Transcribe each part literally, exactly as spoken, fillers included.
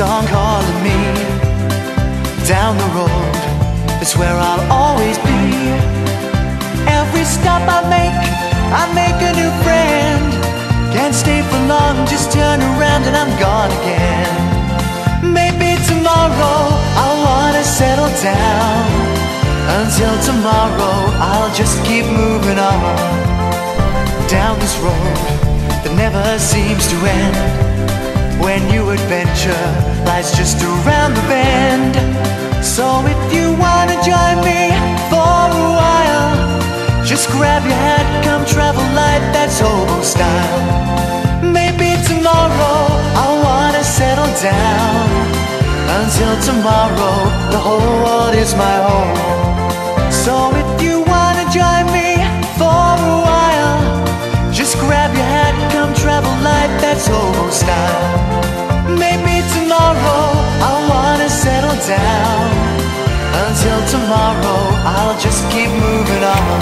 song calling me. Down the road, it's where I'll always be. Every stop I make, I make a new friend. Can't stay for long, just turn around and I'm gone again. Maybe tomorrow I'll wanna settle down. Until tomorrow I'll just keep moving on. Down this road that never seems to end, when new adventure lies just around the bend. So if you wanna join me for a while, just grab your hat, come travel light, that's hobo style. Maybe tomorrow I'll wanna settle down. Until tomorrow, the whole world is my home. So if you wanna join me for a while, just grab your hat, come travel light, that's hobo style. Maybe tomorrow I'll wanna settle down. Until tomorrow, I'll just keep moving on.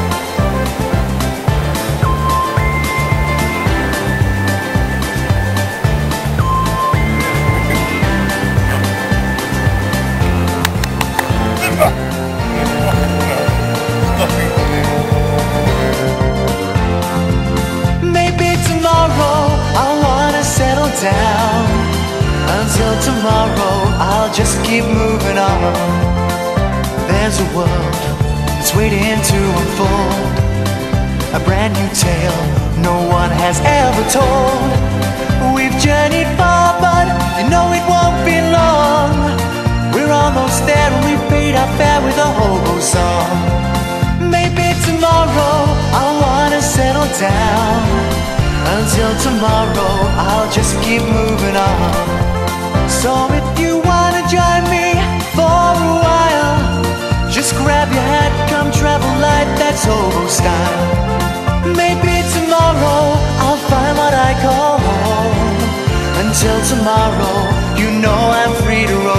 Maybe tomorrow I'll wanna settle down. Until tomorrow, I'll just keep moving on. There's a world that's waiting to unfold, a brand new tale no one has ever told. We've journeyed far, but you know it won't be long. We're almost there and we've paid our fare with a hobo song. Maybe tomorrow I'll wanna settle down. Until tomorrow, I'll just keep moving on. So if you wanna join me for a while, just grab your hat, come travel light, that's hobo style. Maybe tomorrow I'll find what I call home. Until tomorrow, you know I'm free to roam.